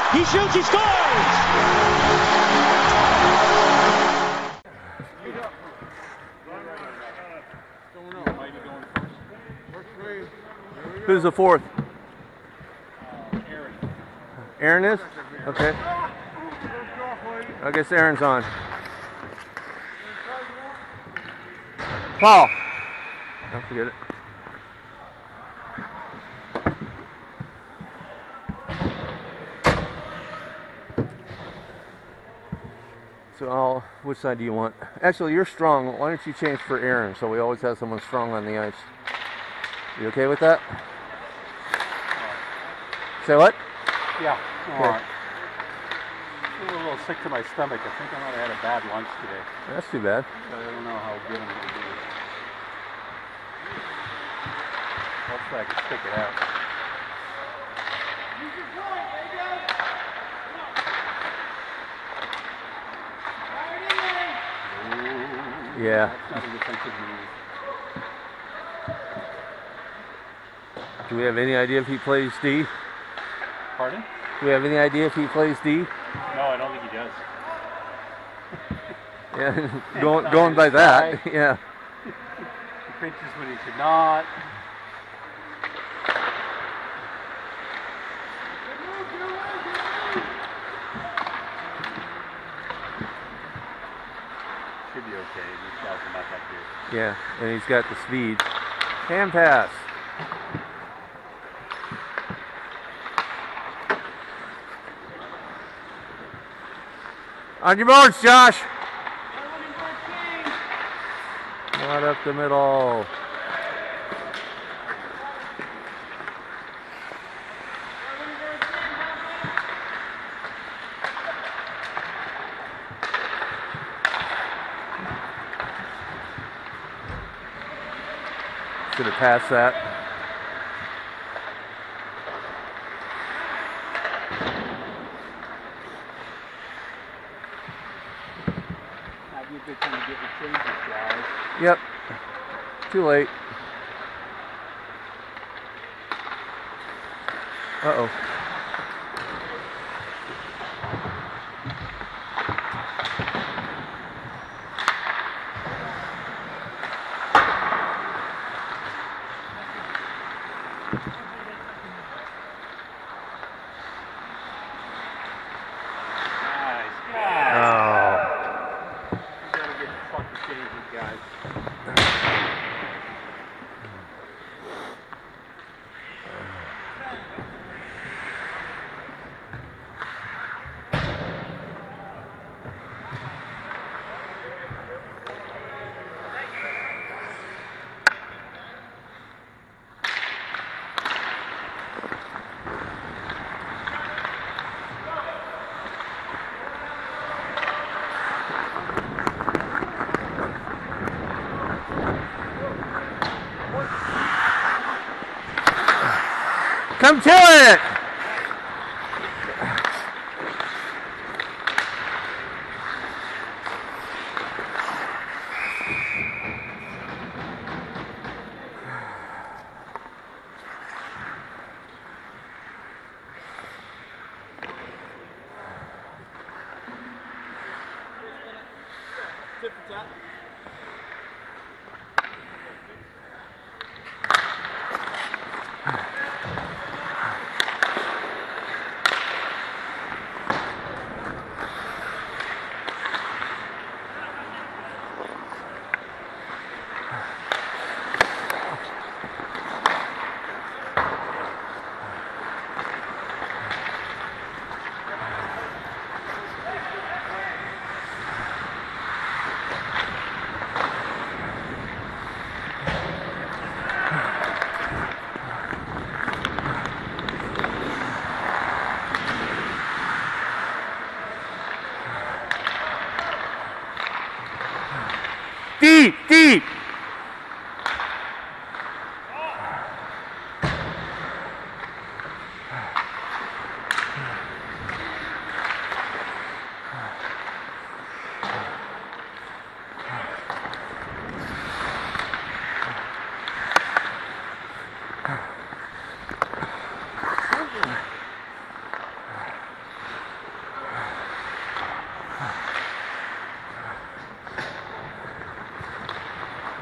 He shoots, he scores! Who's the fourth? Aaron. Aaron is? Okay. I guess Aaron's on. Paul. Don't forget it. So which side do you want? Actually, you're strong. Why don't you change for Aaron so we always have someone strong on the ice? You okay with that? Say what? Yeah. Okay. All right. I'm a little sick to my stomach. I think I might have had a bad lunch today. That's too bad. I don't know how good I'm going to be. Hopefully I can stick it out. Yeah. That's not a defensive move. Do we have any idea if he plays D? Pardon? Do we have any idea if he plays D? No, I don't think he does. Yeah, going by that, yeah. He pitches when he should not. Should be okay. These guys are not that good. Yeah, and he's got the speed. Hand pass. On your boards, Josh. Not up the middle. Should have passed that. Might be a good time to get the changes, guys. Yep. Too late. Uh-oh. Come to it! Deep, deep.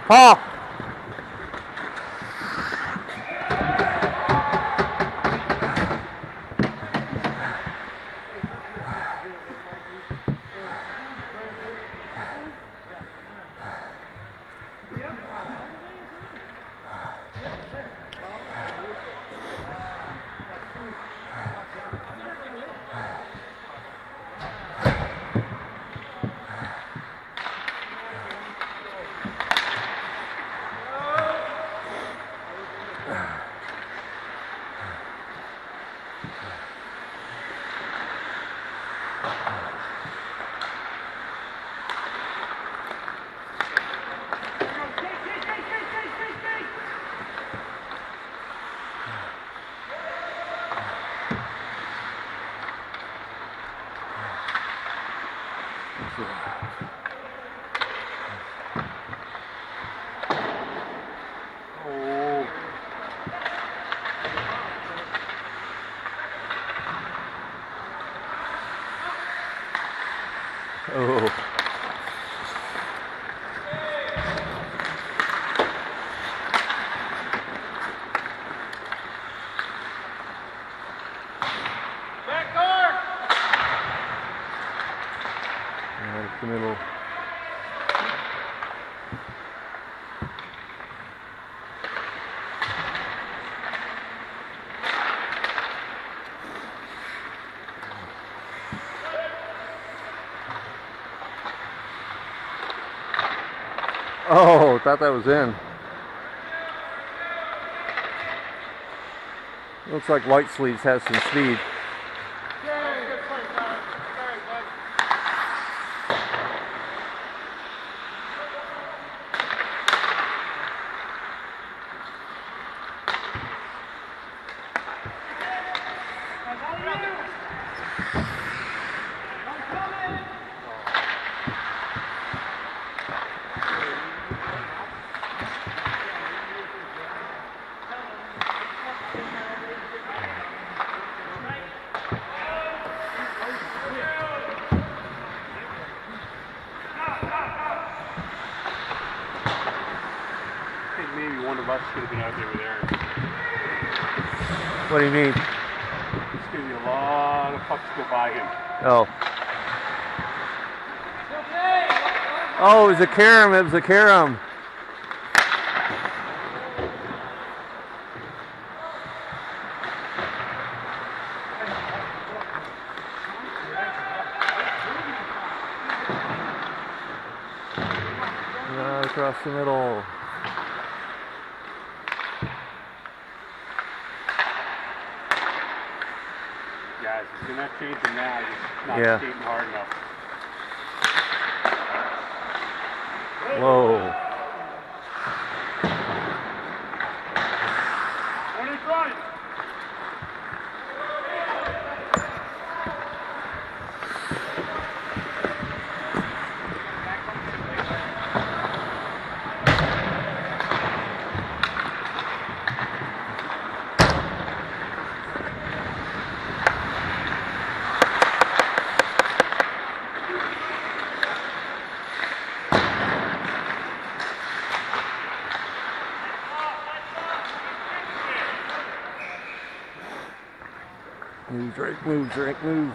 Paul. Oh. Right up the middle. Oh, thought that was in. Looks like White Sleeves has some speed. Maybe one of us should have been out there with Aaron. What do you mean? There's going to be a lot of pucks go by him. Oh. Oh, it was a carom. It was a carom. Right across the middle. Guys, if you're not changing now, you're not skating hard enough. Whoa. Move, Drake, move, Drake, move.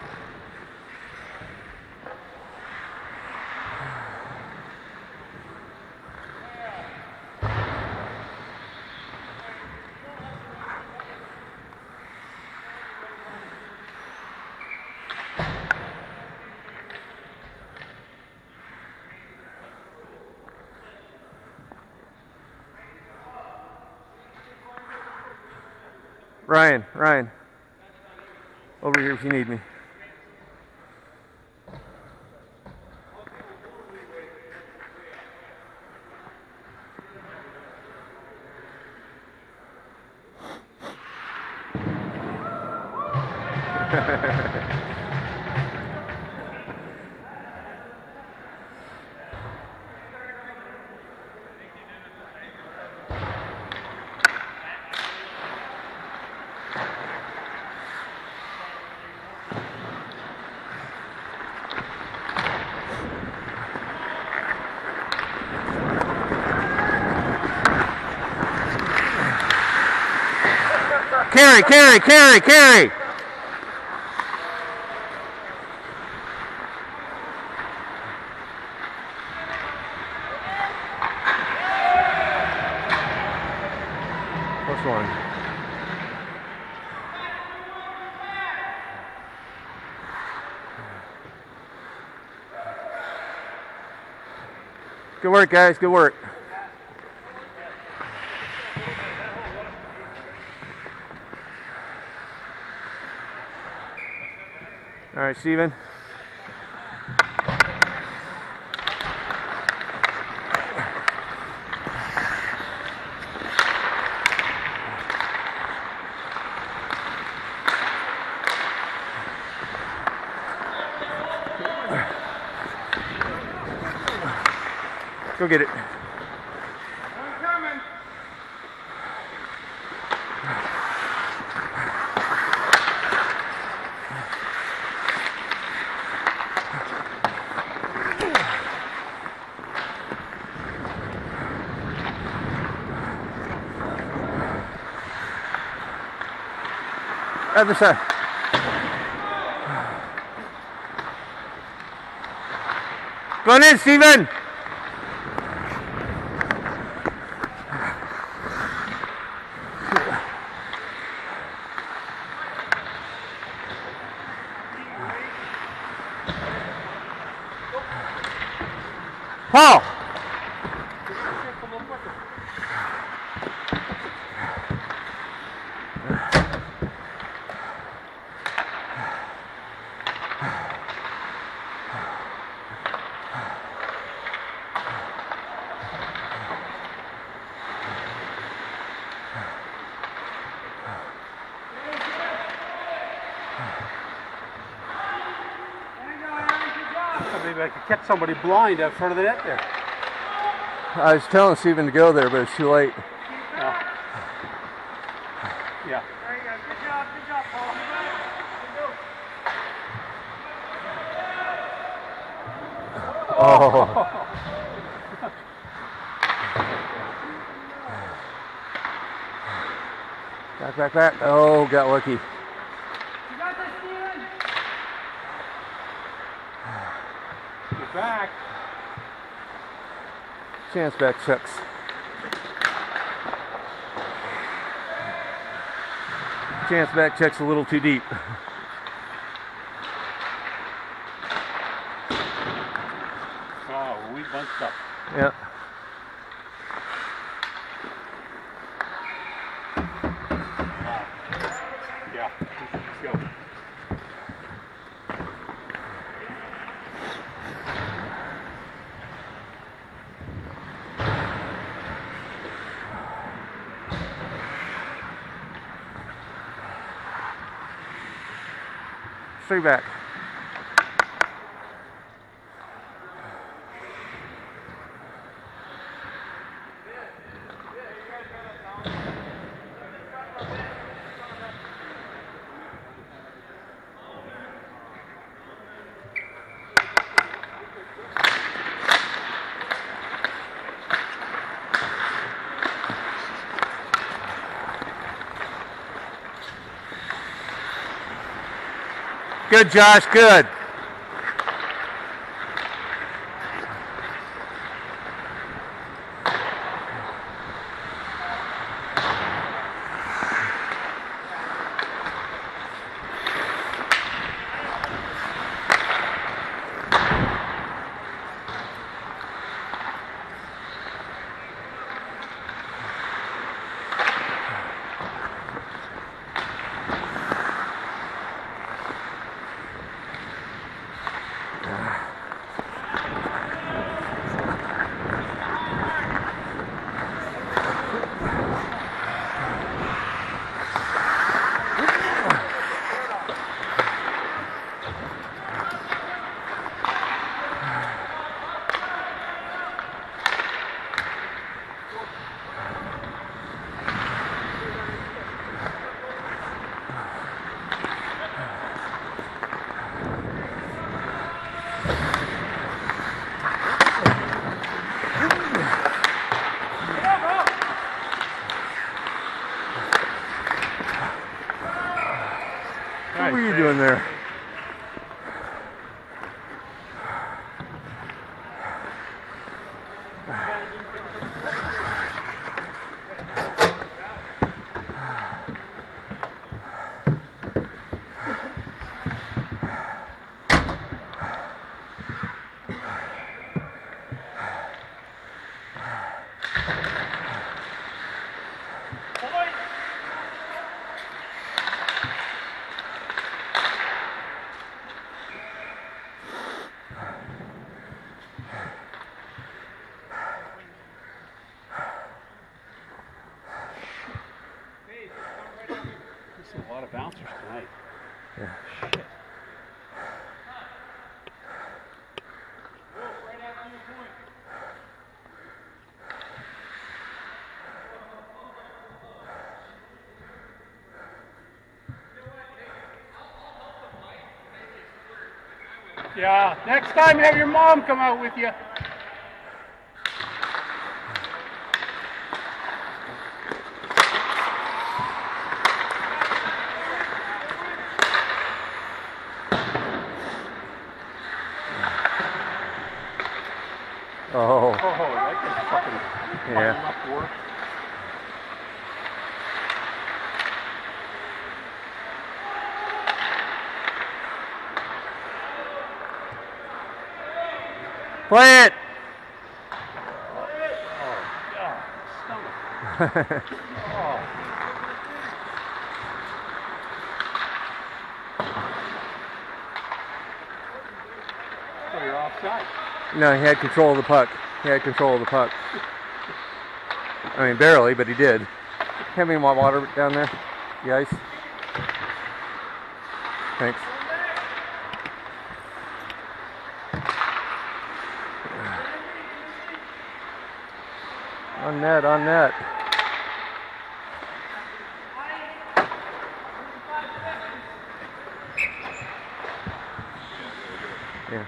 Ryan, over here if you need me. Carry, carry, carry, carry. Plus one. Good work, guys. Good work. All right, Steven. Go get it. I'm coming. Other side. Going in, Steven. Paul. Maybe I could catch somebody blind in front of the net there. I was telling Steven to go there, but it's too late. Yeah. There you go. Good job, Paul. Oh. Back, back, back. Oh, got lucky. You got this, Steven? Get back. Chance back checks. Chance back checks a little too deep. Oh, we bunched up. Yeah. Yeah. Let's go. Straight back. Good, Josh, good. lot of bouncers tonight. Yeah. Shit. Yeah, next time have your mom come out with you. Oh. Oh, that just fucking Yeah. up work. Play it. Oh, God. Stomach. Oh. So you're offside. No, he had control of the puck. He had control of the puck. I mean, barely, but he did. Have any more water down there? The ice? Thanks. On net, on net. Yeah.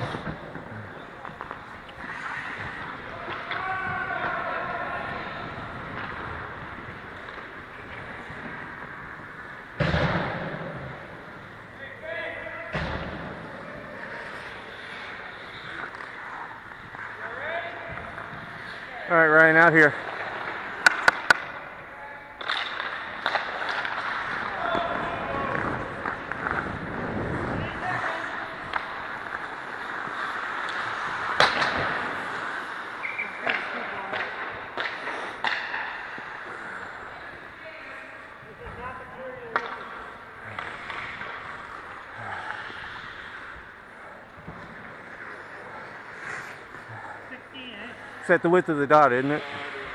All right, Ryan, out here. It's at the width of the dot, isn't it?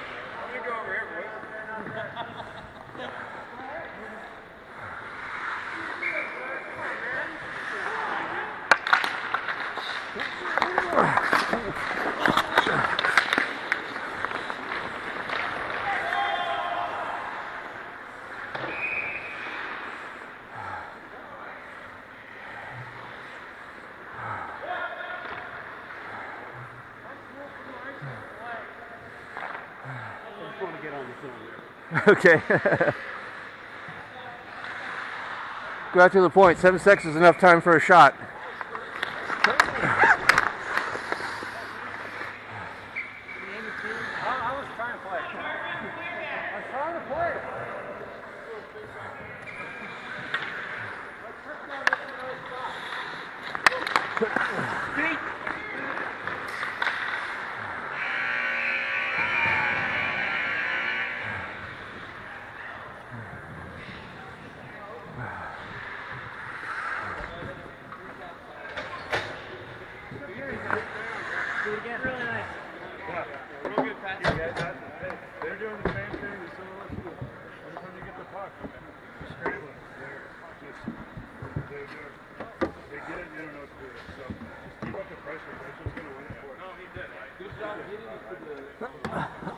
I just want to get on the zone there. Okay. Go out to the point. 7 seconds is enough time for a shot. I was trying to play. I was trying to play. Do it again. Really nice. Yeah, real good pass. They're doing the same thing as some of us do. Every time you get the puck, scrambling. They get it, you don't know what to do. So just keep up the pressure. Pressure's going to win it for us. No, he did. Good job getting it to the...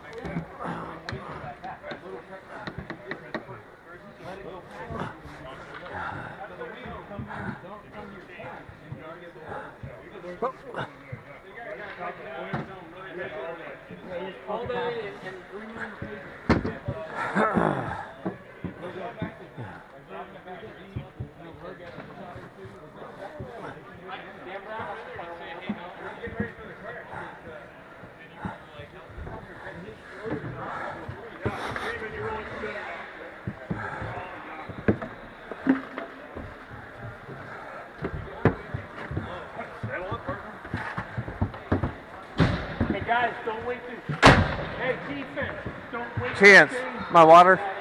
All day and bring on the paper. Hey guys, don't wait to... Hey defense, don't wait Chance. to change My water. that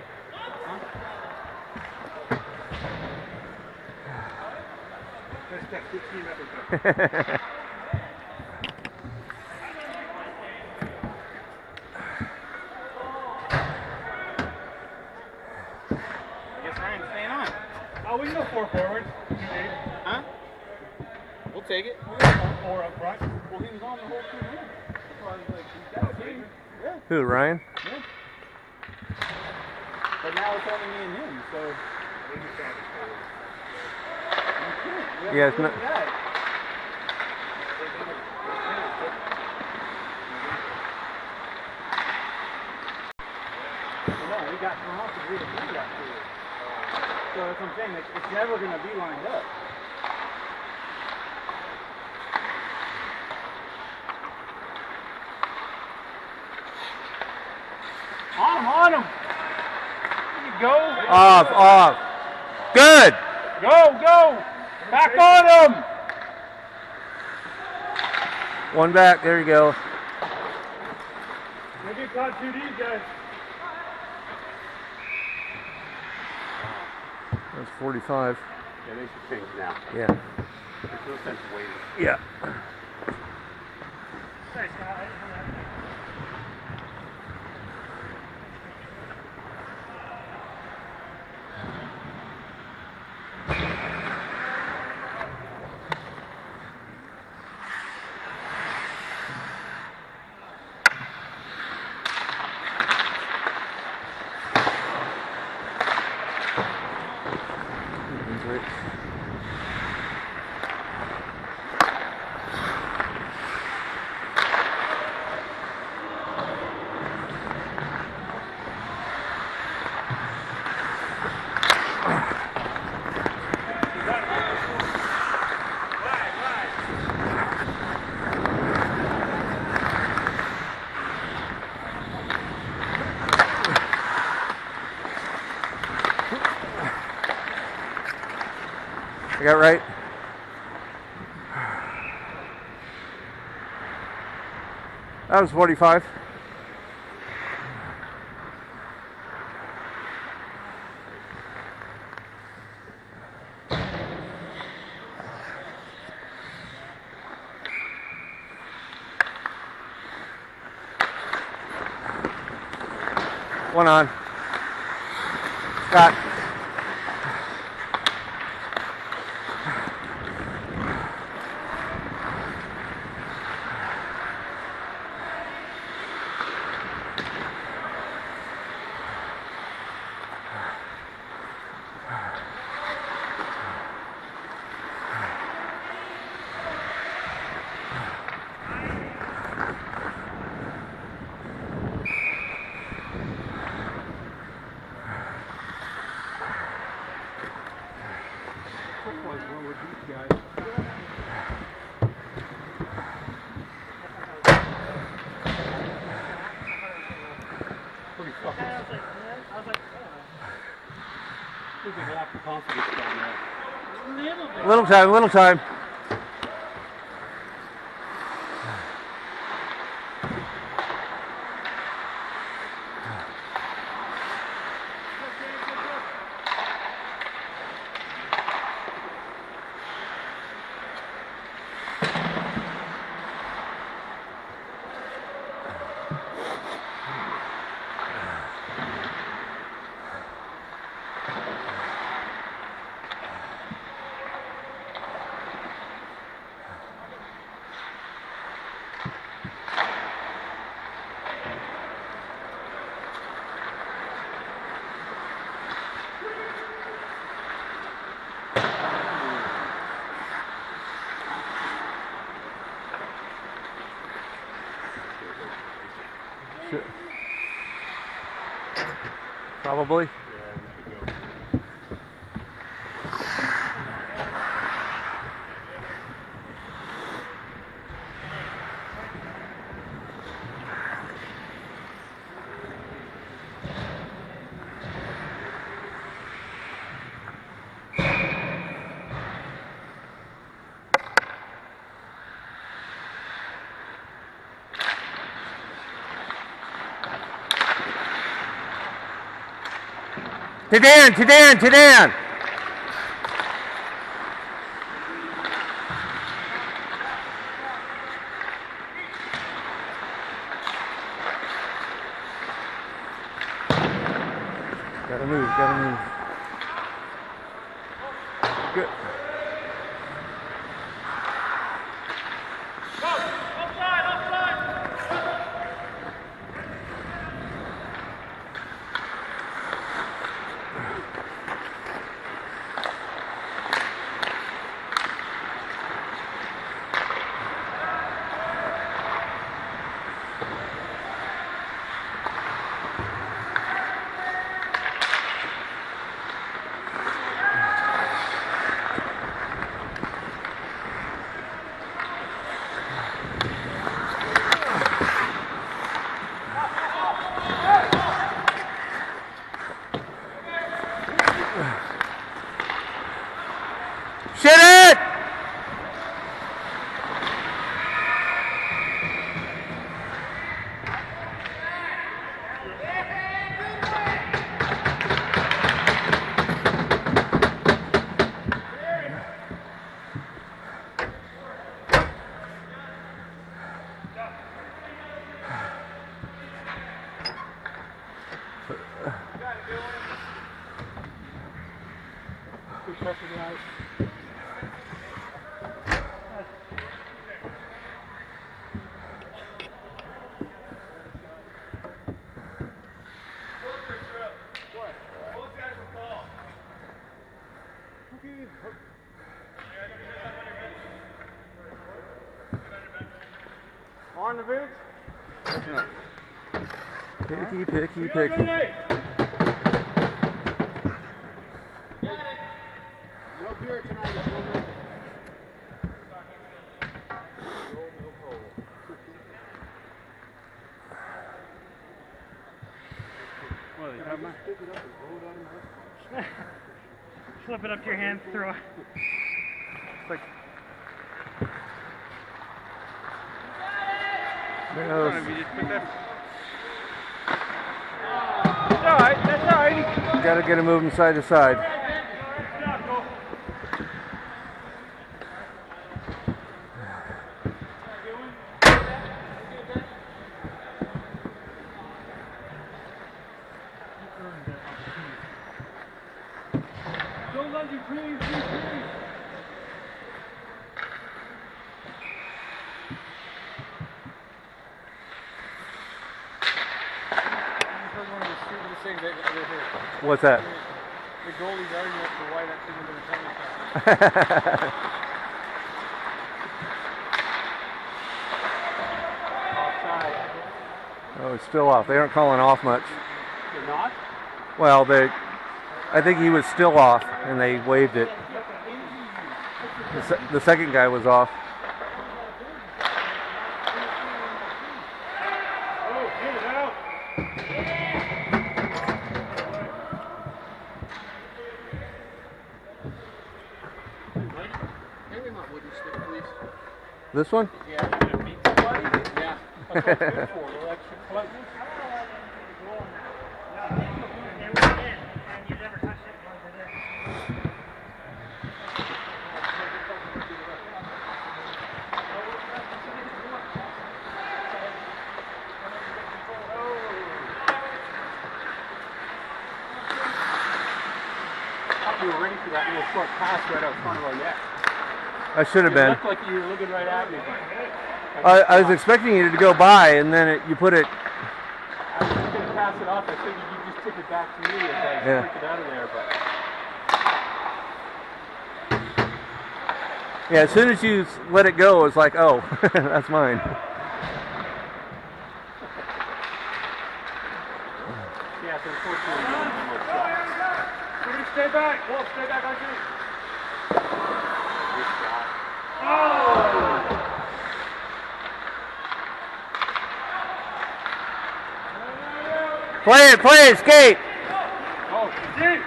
end. That's that 15 episode. I guess Ryan's take it. Or up front. Well, he was on the whole 2 minutes. That's why I was like, he's got a game. Yeah. Who, Ryan? Yeah. But now it's only me and him, so. Yeah, it's not. No, we got thrown off because we didn't do that to it. So that's what I'm saying. It's never going to be lined up. On him. There you go. Off. Good. Go. Back on him. One back. There you go. Maybe it's not 2Ds, guys. That's 45. Yeah, they should change now. Yeah. There's no sense of waiting. Yeah. Thanks, guys. I got right. That was 45. One on. Scott. Little time. Probably. To Dan. Gotta move. Good. On the boots. Picky, picky, picky. No beer tonight. Well, you have mine. Slip it up to your hand, throw it. It's like, There goes. you just put that. That's alright, that's alright. Gotta get him moving side to side. Don't let you breathe, breathe. One of the stupidest things I've ever heard. What's that? The goalie's arguing for why that thing isn't coming. Offside. Oh, it's still off. They aren't calling off much. They're not? Well, I think he was still off, and they waived it. The second guy was off. Oh, get it out. Hand me my wooden stick, please. This one? Yeah, you gonna beat somebody? Yeah. That's what it's good for, a little extra clutch. You were ready for that little short pass right out front of our net. I should have It been. looked like you were looking right at me. I was expecting you to go by, and then you put it. I was just going to pass it off. I figured you'd just tip it back to me as I sprinted out of there. But Yeah, as soon as you let it go, it's like, oh, that's mine. yeah, so unfortunately, no shot. Stay back. Wolf, stay back on you. Good shot. Oh! Play it, skate! Oh, deep!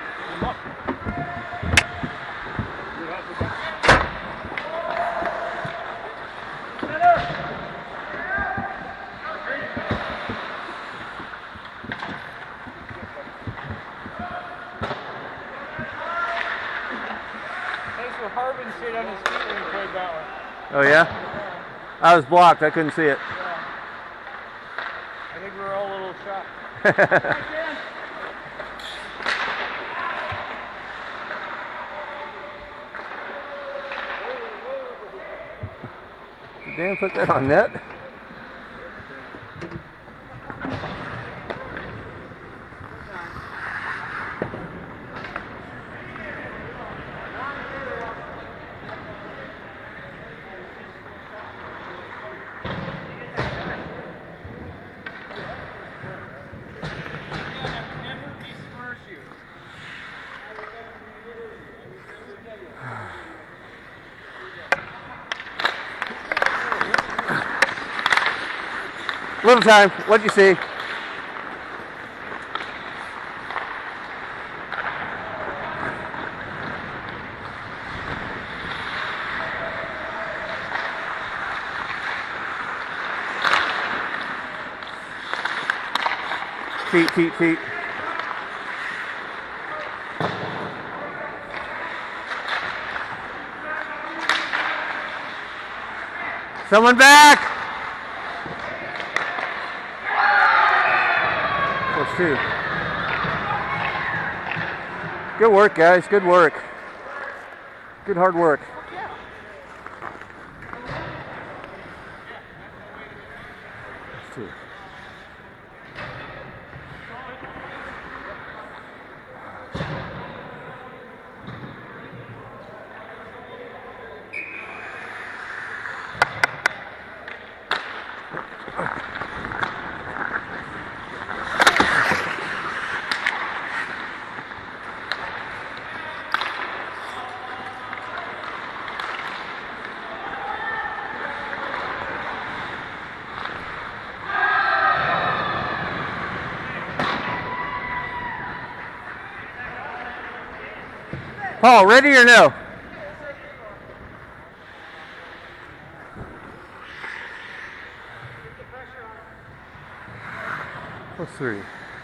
Harbin stayed on his feet when he played that one. Oh, yeah? I was blocked. I couldn't see it. Yeah. I think we were all a little shocked. Did Dan put that on net? Little time. What'd you see? Feet. Someone back! Too. Good work, guys. Good work. Good hard work. Two. Paul, ready or no? What's 3?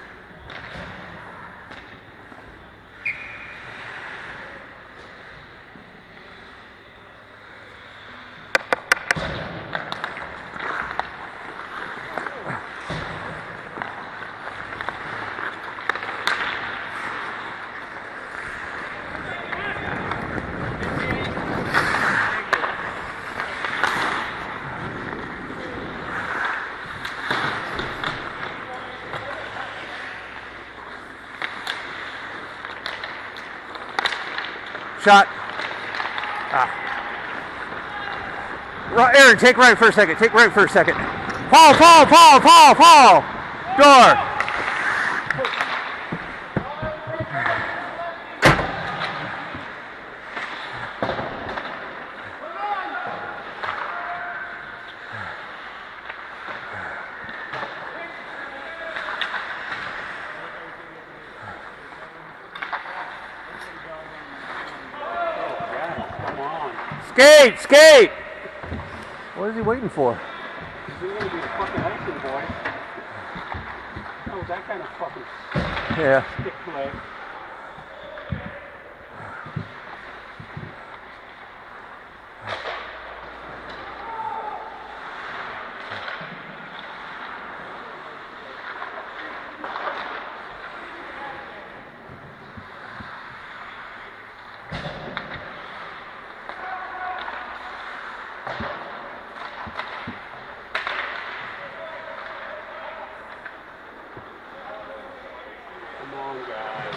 Shot. Aaron, take right for a second. Take right for a second. Paul. Door. Skate! What is he waiting for? He's going to be a fucking icing boy. Oh, that kind of fucking stick play. Come on, guys.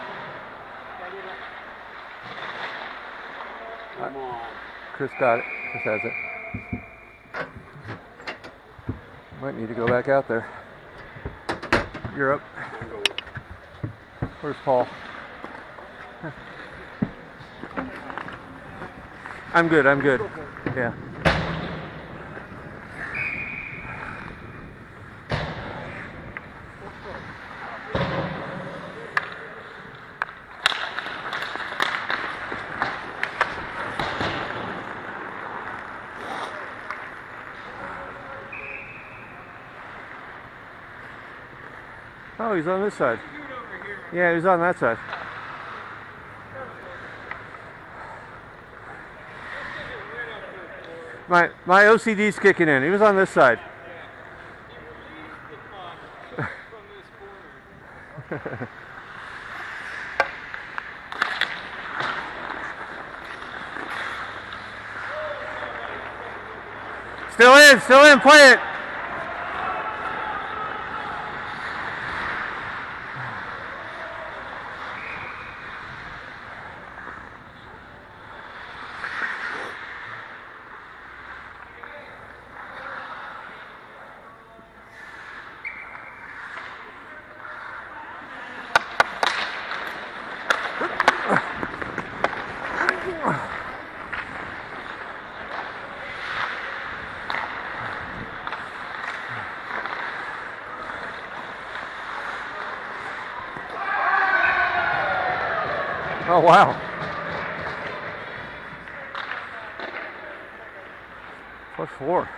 Come on. Chris got it. Chris has it. Might need to go back out there. You're up. Where's Paul? I'm good. Yeah. Oh, he's on this side. Yeah, he's on that side. My OCD's kicking in. He was on this side. Still in, play it. Oh, wow. +4.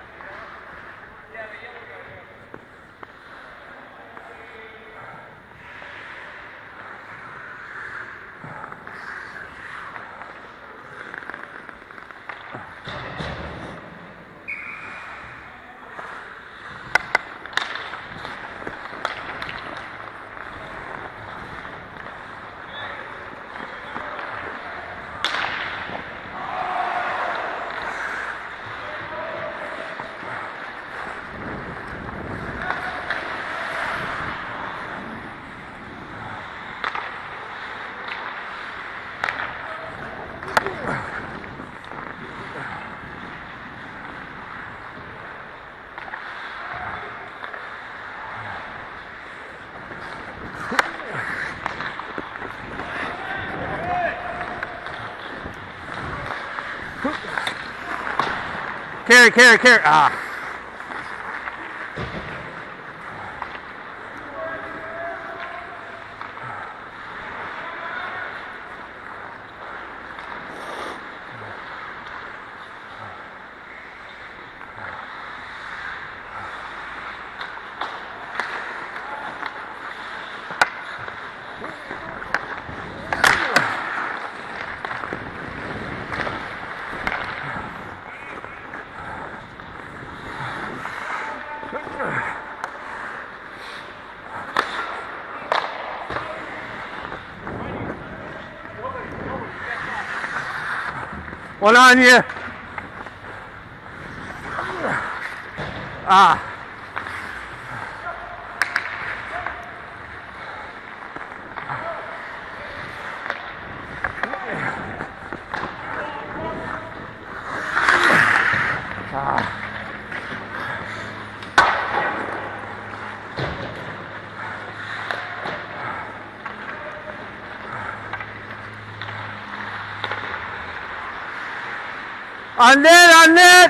Carry. Ah. One on you. Ah. On net, on net!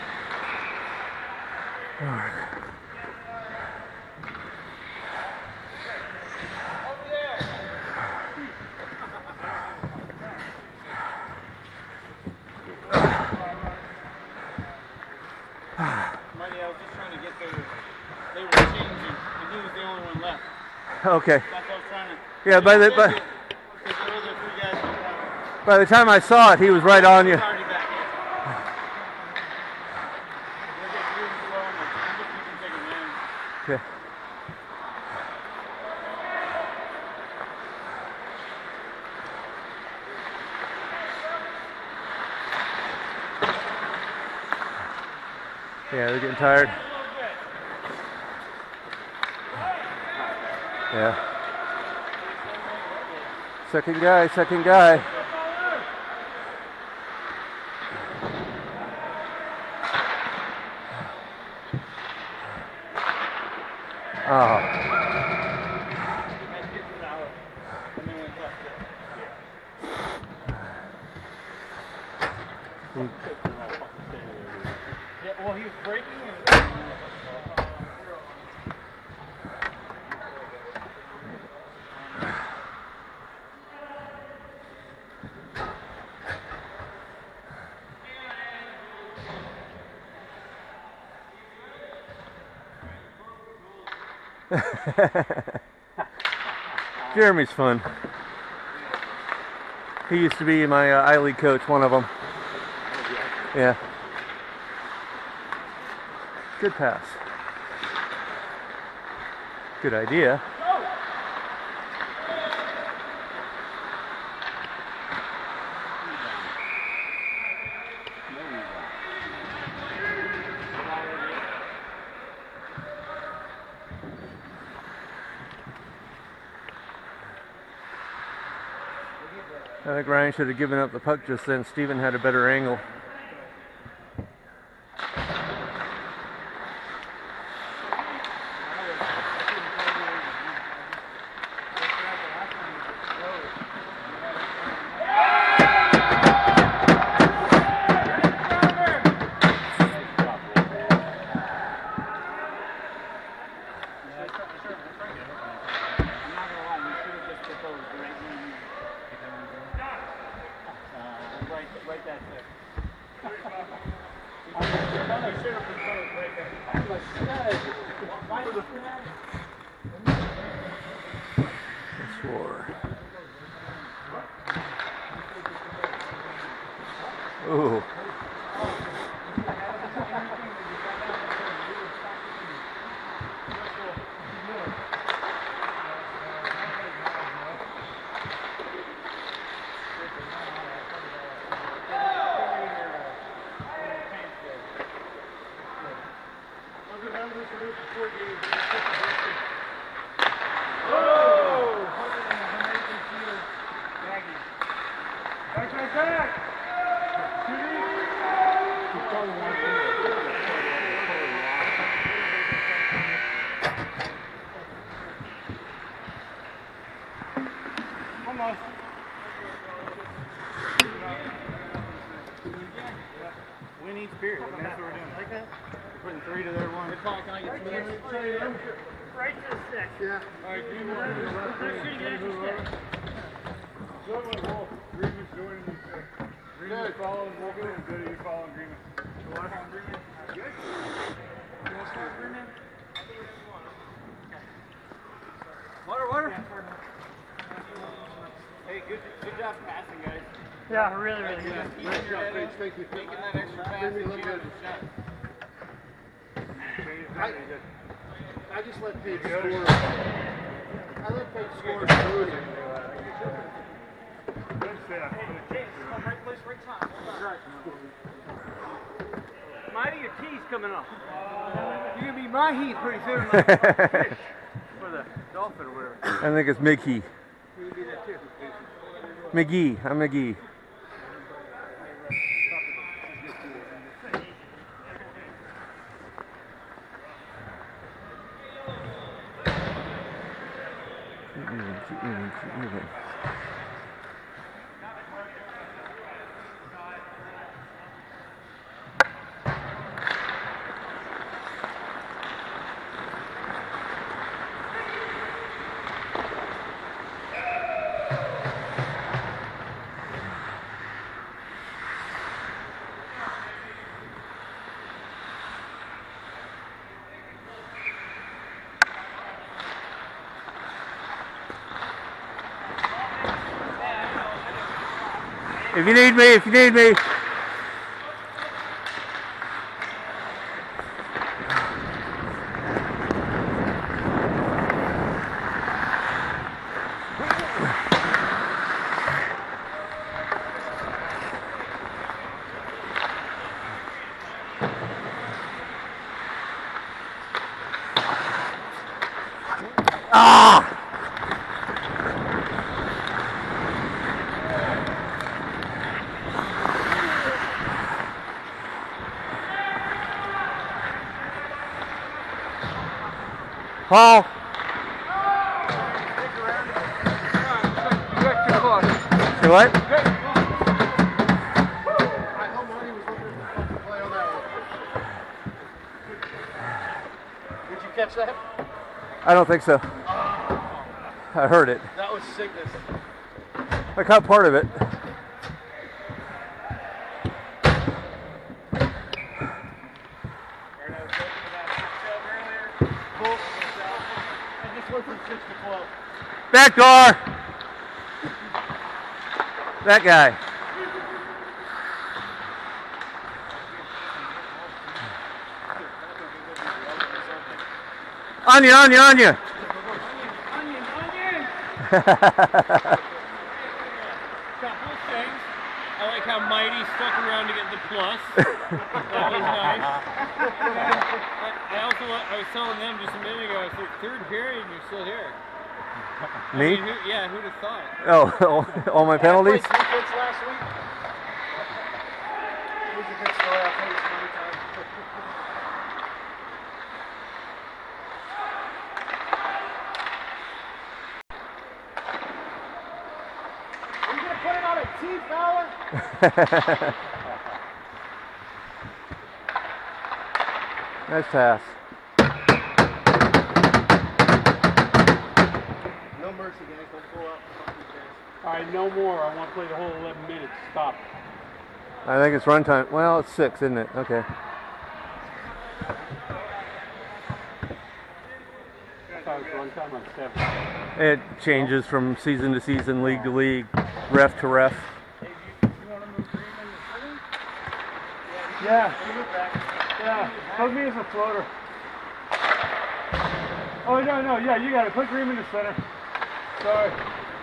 Marty, I was just trying to get there. They were changing, and he was the only one left. Okay. That's what I was trying to. Yeah, by the time I saw it, he was right on you. Okay. Yeah, they're getting tired. Yeah. Second guy, second guy. Oh. Yeah, well, he was breaking and Jeremy's fun. He used to be my I-League coach, one of them. Yeah. Good pass. Good idea. I think Ryan should have given up the puck just then. Steven had a better angle. right that there. Score. Ooh. We need spirit. I mean, that's what we're doing. Like that? We're putting 3 to their 1. Can I get 2 minutes? Right to the stick. Yeah. All right, Green one. Greenman's joining me. Greenman's following Wolfman and Goody, you following Greenman. Good. You want to start Greenman? Water. Hey, good job passing, guys. Yeah, really good. Nice job, thanks. Thank you. Making that extra pass and you have a shot. I just let Paige score. I let Paige score. Good stuff. Right place, right time. Mighty, your tee's coming up. You're gonna be my heat pretty soon. For the dolphin or whatever. I think it's Mickey. You can be that too. McGee. I'm McGee. Keep moving. If you need me, if you need me. Ah! Paul. Say what? I hope Marty was looking at the play on that one. Did you catch that? I don't think so. I heard it. That was sickness. I caught part of it. Back door! That guy. On you, on you, on you! Onion, onion! Couple of things. I like how Mighty stuck around to get the plus. That was nice. I was telling them just a minute ago, I said, third period and you're still here. Me? I mean, who'd have thought? Oh, all my penalties? I played defense last week. It was a good story. I'll tell you some other time. Are you going to put it on a tee, fella? Nice pass. No mercy, guys. Don't pull out. All right, no more. I want to play the whole 11 minutes. Stop. I think it's run time. Well, it's 6, isn't it? Okay. I thought it was run time on 7. It changes from season to season, league to league, ref to ref. Yeah. Yeah. Put me as a floater. Oh, no. Yeah, you got it. Put Green in the center. Sorry.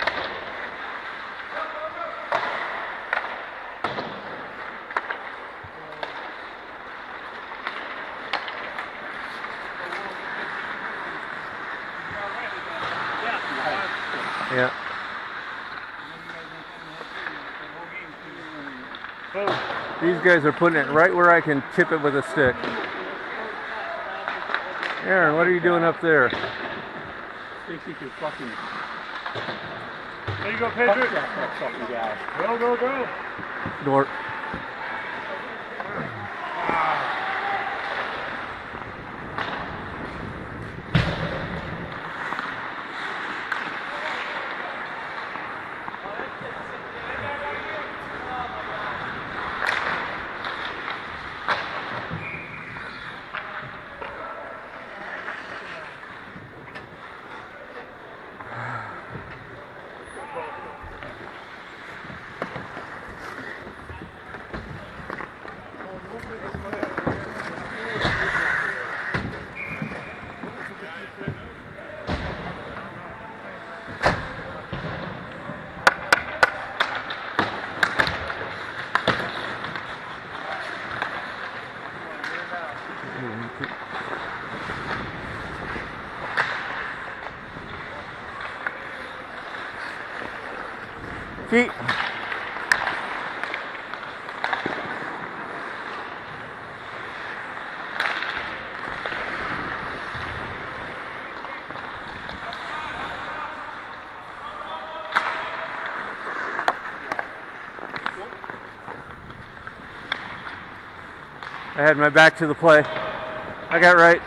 Yeah. These guys are putting it right where I can tip it with a stick. Aaron, what are you doing up there? Thinks he can fucking There you go, fuck Pedro. that fucking guy. Go. Dort. Feet. I had my back to the play. I got right.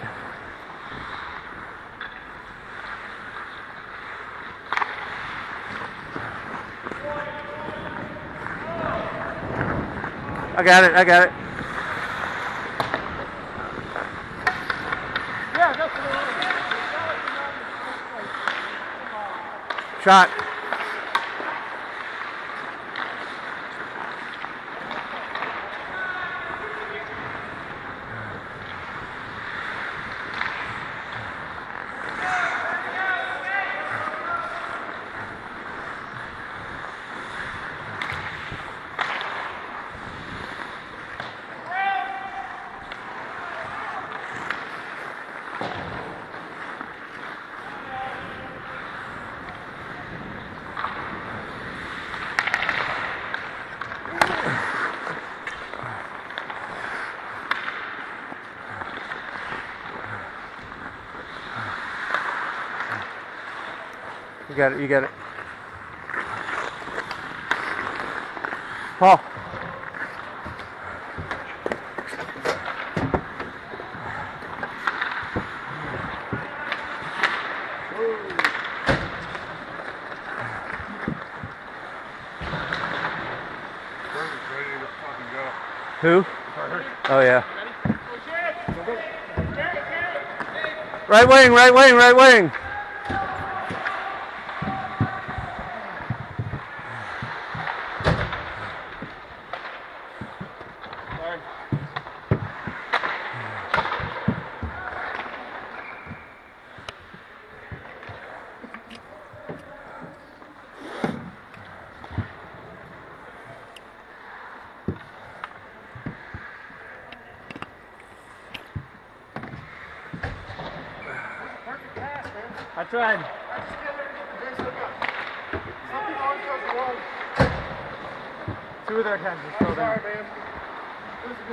I got it. Yeah, that's what it Shot. You got it. Paul. Who? Oh yeah. Right wing. I tried. Two of their guys are still there. man. This is a good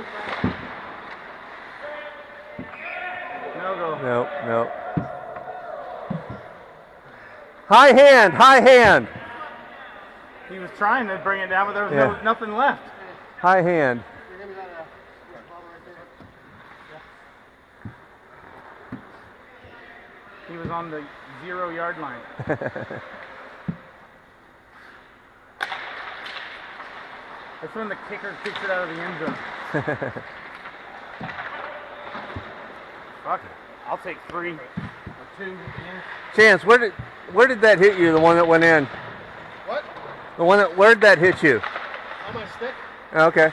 match. No go. No. High hand. He was trying to bring it down, but there was nothing left. High hand. He was on the 0-yard line. That's when the kicker kicks it out of the end zone. Fuck it. I'll take 3 or 2. Yeah. Chance, where did that hit you? The one that went in. What? The one that where'd that hit you? On my stick? Okay.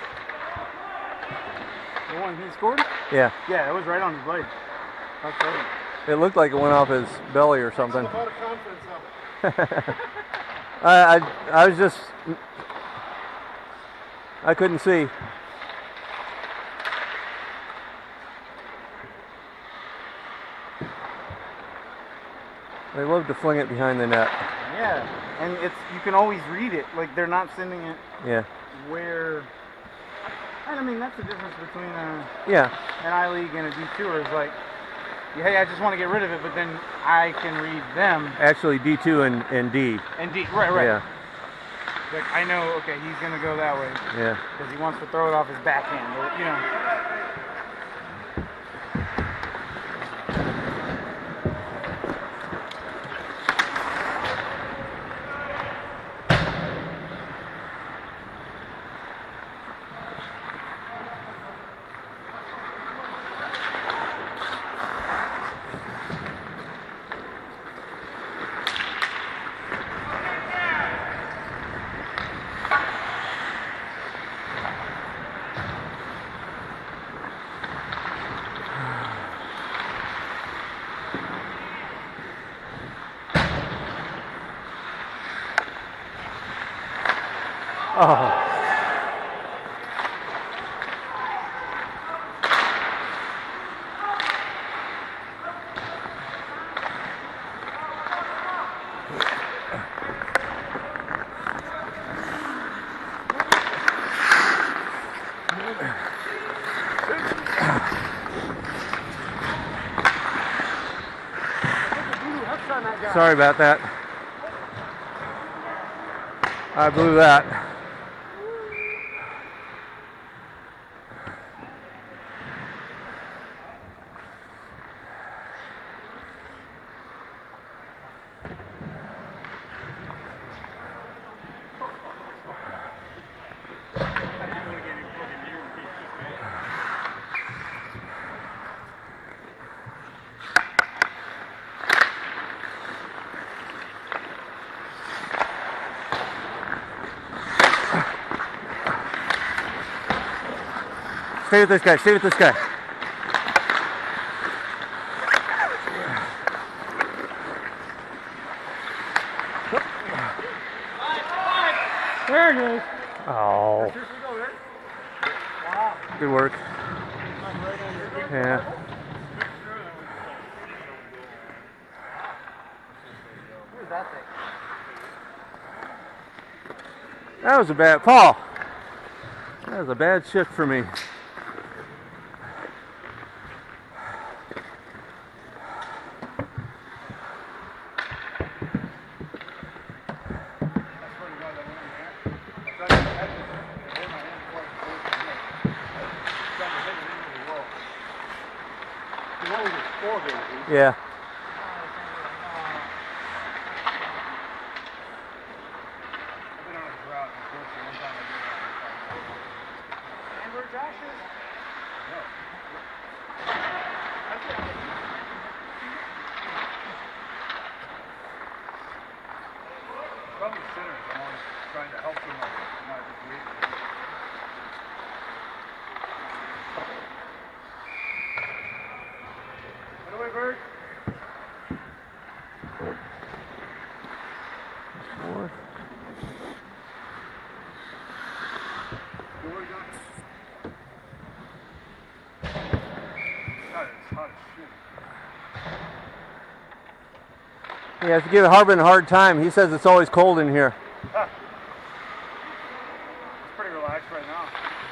The one he scored? Yeah. Yeah, it was right on his blade. That's right. It looked like it went off his belly or something. I'm out of confidence of it. I was just, I couldn't see. They love to fling it behind the net. Yeah, and you can always read it. Like they're not sending it. Yeah. Where. And I mean that's the difference between an I-League and a D2er is like, hey, I just want to get rid of it, but then I can read them. Actually, D2 and D. And D, right. Yeah. Like I know, okay, he's gonna go that way. Yeah. Because he wants to throw it off his backhand, or you know. Oh. Sorry about that. I blew that. Stay with this guy, stay with this guy. There it is. Oh. Good work. Yeah. Where's that thing? That was a bad, Paul. That was a bad shift for me. Yeah. And where Josh is? From the sinners, I'm always trying to help them, not just leave them. Get away, Bird. Four. Good work, John. God, it's hot as shit. You have to give Harbin a hard time. He says it's always cold in here. It's pretty relaxed right now.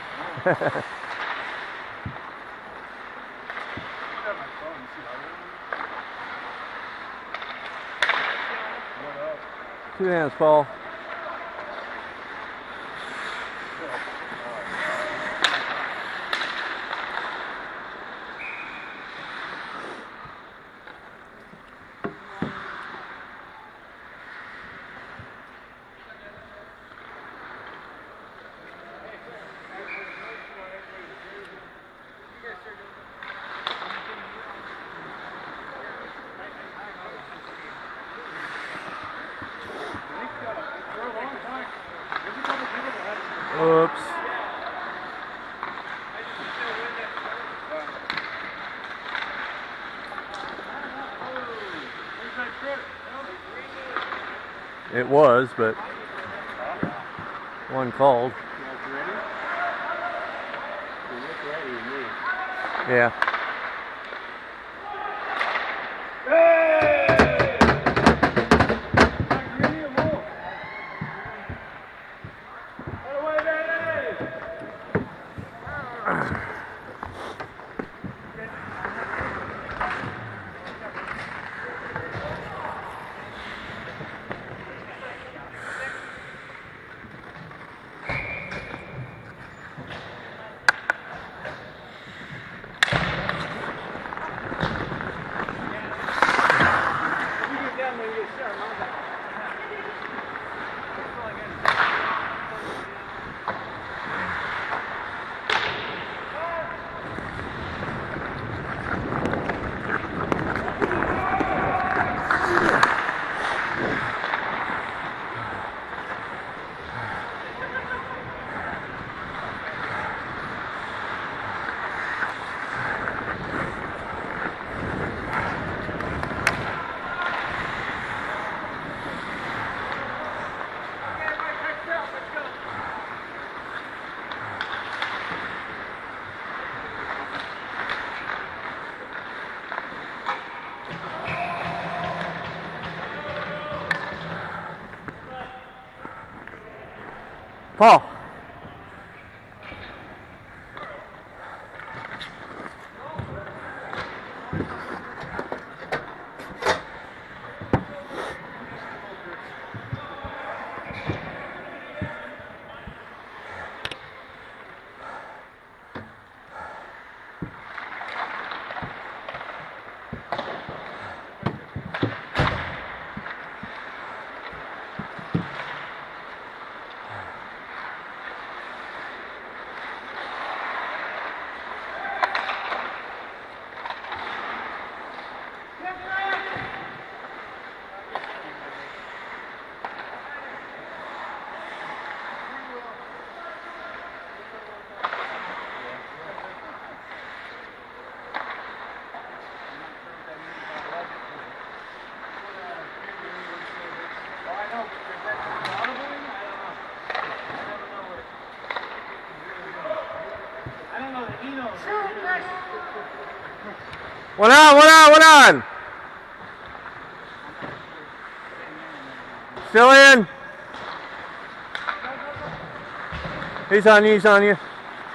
What up? 2 hands, Paul. Oops. It was, but one called. Yeah. Paul. One on, one on, one on. Still in. He's on you, he's on you.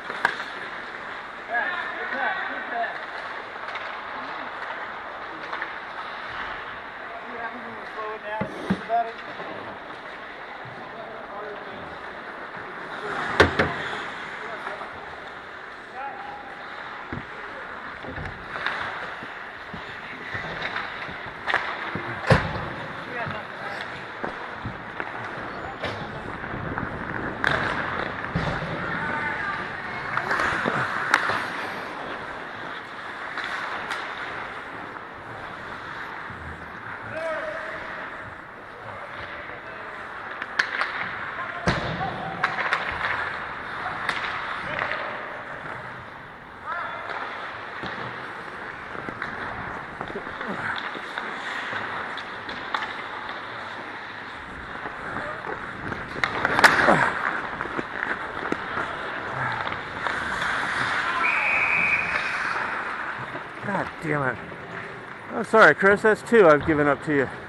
God damn it. Oh, sorry, Chris. That's 2 I've given up to you.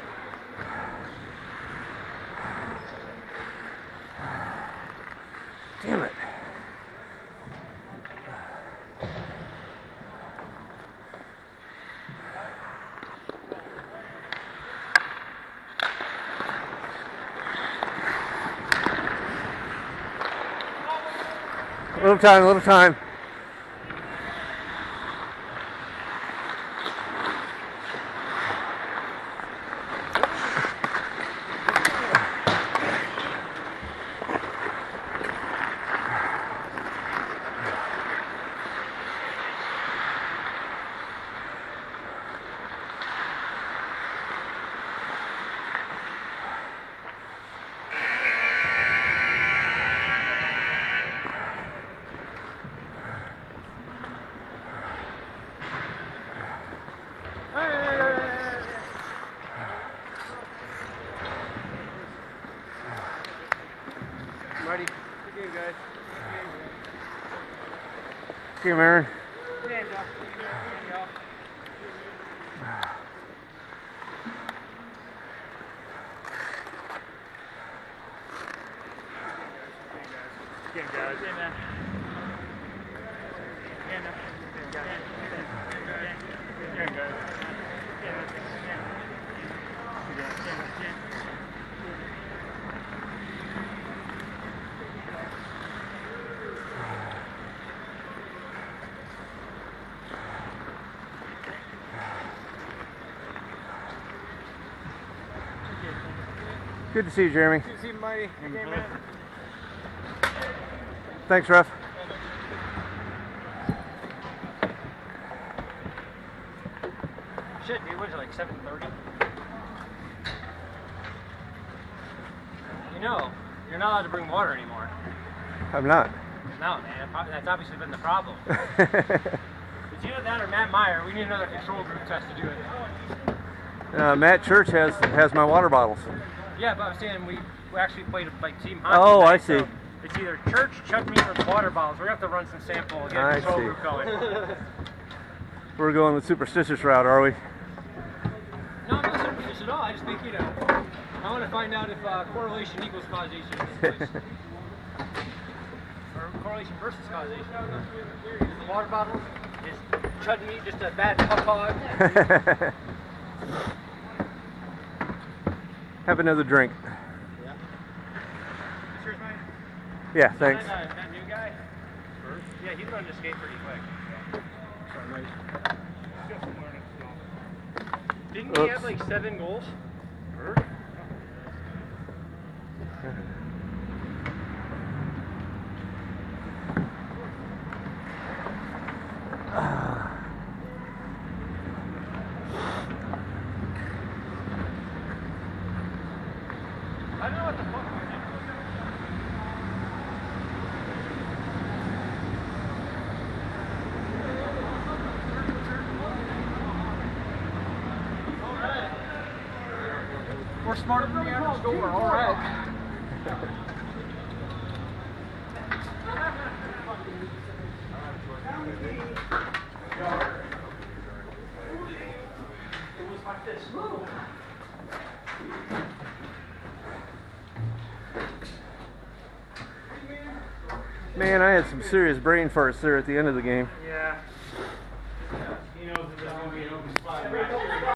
Damn it. Little time, little time. Ready? Good game, guys. Good game, Aaron. Good game, Joe. Good game, Game, guys. Game, man. Game, man. Game, guys. Good to see you, Jeremy. Good to see you, Mighty. Good game, man. Thanks, ref. Shit, dude, what is it, like 7:30? You know, you're not allowed to bring water anymore. I'm not. No, man, that's obviously been the problem. It's either that or Matt Meyer. We need another control group test to do it. Matt Church has my water bottles. Yeah, but I'm saying we actually played like team hockey. Oh, night, I see. So it's either Church, Chuck, me, or the water bottles. We're going to have to run some sample and get a control see. group going. We're going the superstitious route, are we? No, I'm not superstitious at all. I just think, you know, I want to find out if correlation equals causation in this place. Or correlation versus causation. Is the water bottle, is chud meat just a bad puck hog? Have another drink. Yeah. Cheers, mate. Yeah, thanks. That new guy? Yeah, he's running to skate pretty quick. Sorry, mate. Just learning stuff. Didn't he have like 7 goals? I don't know what the fuck I did. We're smarter than the average goaler, all right. Man, I had some serious brain farts there at the end of the game. Yeah. He knows that there's going to be an open spot.